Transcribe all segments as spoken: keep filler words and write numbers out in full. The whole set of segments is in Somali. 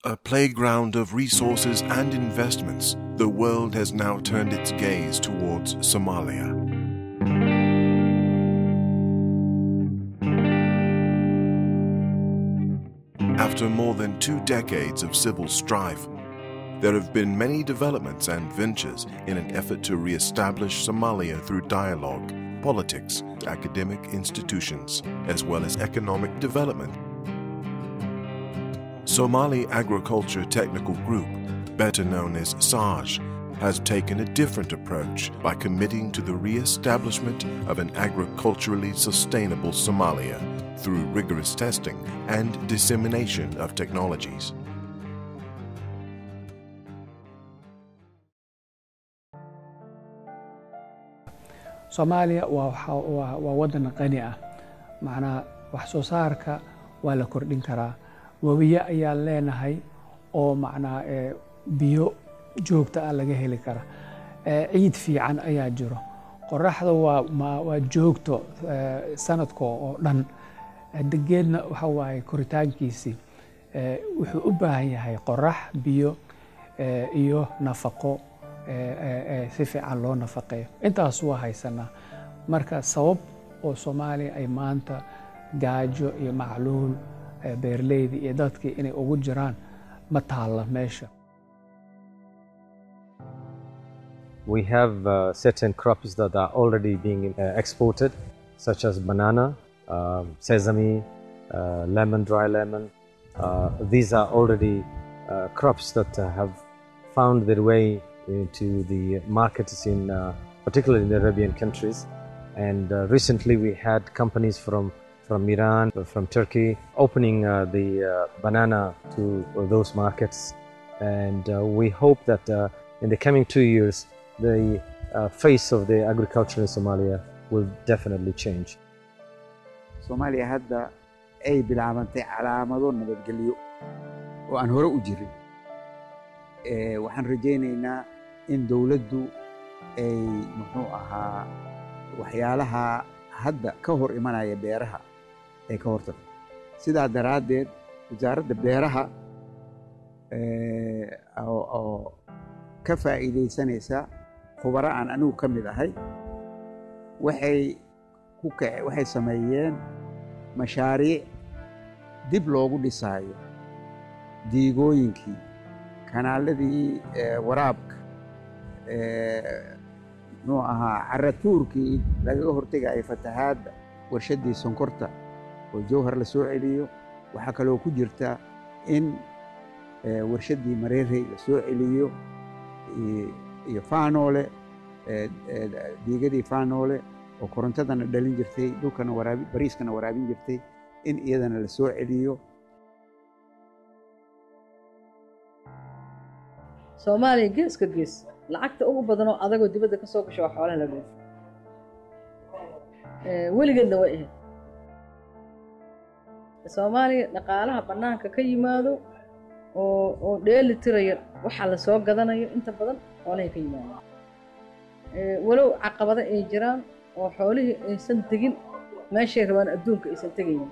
A playground of resources and investments, the world has now turned its gaze towards Somalia. After more than two decades of civil strife, there have been many developments and ventures in an effort to re-establish Somalia through dialogue, politics, academic institutions, as well as economic development. Somali Agriculture Technical Group, better known as SAGE, has taken a different approach by committing to the re-establishment of an agriculturally sustainable Somalia through rigorous testing and dissemination of technologies. Somalia waa wadan qani ah, macnaa wax soo saarka waa la kordhin karaa. Wabiya ayaa leenahay oo macnaa biyo joogta ah laga heli kara. Ciid fiican ayaa jiro. Qoraxda waa waa joogto sanadka oo dhan. Degeedna waxa waaye koritaankiisi wuxuu u baahan yahay qorax, biyo iyo nafaqo si fiican loo nafaqeeyo. Intaas waa haysanaa. Marka sabab oo Soomaaliya ay maanta gaajo iyo macluul beerleyda iyo dadkii inay ugu jiraan ma taala meesha. We have uh, certain crops that are already being uh, exported, such as banana, uh, sesame, uh, lemon, dry lemon. Uh, these are already uh, crops that uh, have found their way into the markets in, uh, particularly in the Arabian countries. And uh, recently we had companies from from Iran, from Turkey, opening uh, the uh, banana to uh, those markets. And uh, we hope that uh, in the coming two years, the uh, face of the agriculture in Somalia will definitely change. Somalia hadda ay bilaabantay calaamado nabadgelyo oo aan hore u jirin. Ee waxaan rajaynaynaa in dawladdu ay muxuu ahaa waxyaalaha hadda ka hor imanaya beeraha ay ka hortagto. Sidaa daraadeed wasaaradda beeraha ee oo ka faa'iideysanaysa khubaro aan anigu ka mid ahay waxay ku kacay waxay sameeyeen mashaariic dib loogu dhisaayo diigooyinkii kanaaladii waraabka muxuu ahaa caratuurkii lagaga hortagaya fatahaadda warshadii sonkorta oo jowhar la soo celiyo. waxaa kaloo ku jirta in warshadii mareerey la soo celiyo iyo faanoole diigadii faanoole oo korontadana dhalin jirtay dhulkana waraabi bariiskana waraabin jirtay in iyadana la soo celiyo. Soomaaliya geeska gees lacagta ugu badan oo adag oo dibadda ka soo gasho xoolaha la dhoof ee weligeedna way ahayd. Soomaaliya dhaqaalaha banaanka ka yimaado oo oo dheeli tiraya waxa la soo gadanayo inta badan xoolaha ka yimaado. ee walow caqabado ay jiraan oo xoolihii aysan tegin meeshay rabaan adduunka aysan tegin.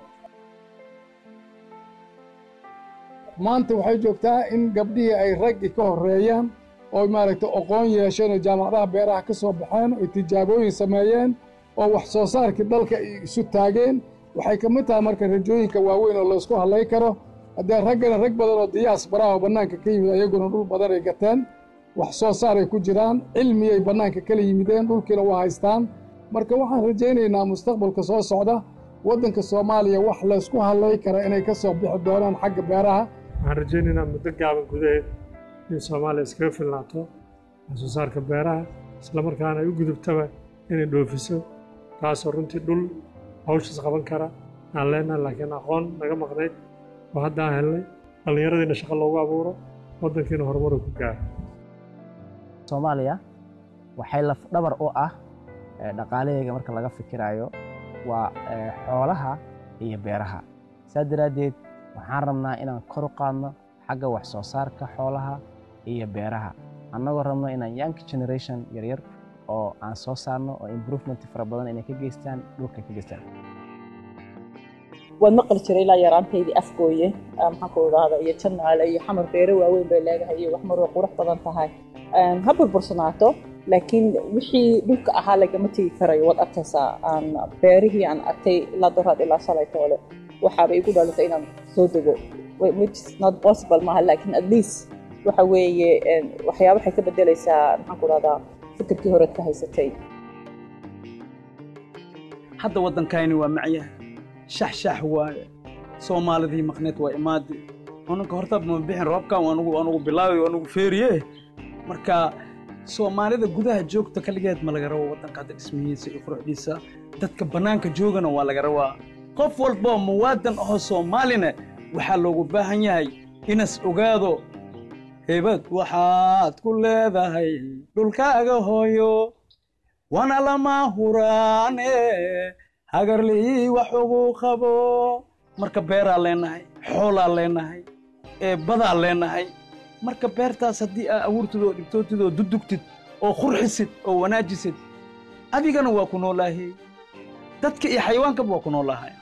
maanta waxay joogtaa in gabdhihii ay raggi ka horeeyaan oo maaragtay aqoon yeesheen oo jaamacadaha beeraha ka soo baxeen oo tijaabooyin sameeyeen oo wax soo saarkii dalka isu taageen. waxay ka mid tahay marka rajooyinka waaweyn oo la isku halay karo. haddii raggana rag badan oo diyaasbara oo bannaanka ka yimid ayaguna dhul badan ay gateen wax soo saar ay ku jiraan cilmi ay bannaanka kala yimideen dhulkiina waa haystaan. marka waxaan rajaynaynaa mustaqbalka soo socda waddanka Soomaaliya wax la isku halay kara inay ka soo bixi doonaan xagga beeraha. waxaan rajaynaynaa muddo gaaban gudaheed in Soomaaliya iskaga filnaato wax soo saarka beeraha isla markaana ay u gudubtaba inay dhoofiso taasoo runtii dhul hawshaas qaban kara aan leenahay laakiin aqoon naga maqnayd oo hadda aan helnay dhallinyaradiina shaqo loogu abuuro waddankiina horumar ku gaaro. Soomaaliya waxay laf dhabar u ah dhaqaalaheega marka laga fikirayo waa xoolaha iyo beeraha. saa daraadeed waxaan rabnaa inaan kor u qaadno xagga wax soo saarka xoolaha iyo beeraha annagoo rabno inaan young generation yar yar oo aan soo saarno oo improvement fara badan inay ka geystaan dhulka ka geystaan. waan maqli jiray ilaa yaraantaydii afgooye maxaan ku idhaahda iyo jannaale iyo xamar beere waaweyn bay leedahay iyo wax maroo qurux badan tahay ha burbursanaato laakiin wixii dhulka ahaa lagama tegi karayo waad arkaysaa aan beerihii aan arkay ilaa doraad ilaa shalay toole waxaaba igu dhalisay inaan soo dego which is not possible maaha laakiin at least waxa weeye waxyaaba waxay ka bedelaysaa maxaan ku idhahdaa fikirkii horeed ka haysatay hadda waddankayni waa macyaha shaxshax waaye soomaalidii maqneed waa imaadi anunka horta ma bixin roobkan wanugu wanugu bilaaway wanugu feeriye marka soomaalida gudaha joogta kaligeed ma laga rabo waddanka hadda dhismihiisa iyo quruxdiisa dadka bannaanka joogana waa laga rabaa qof walba muwaadan oo soomaalina waxaa loogu baahan yahay inas ogaado hebad waxaad ku leedahay dhulkaaga hooyo wana lama huraane hagarlii wax ugu qabo marka beeraa leenahay xoolaa leenahay ee badaa leenahay marka beertaas haddii aa abuurtid oo dhigtootid oo dudugtid oo qurxisid oo wanaajisid adigana waa ku noolaahay dadka iyo xayawaankaba waa ku noolaahay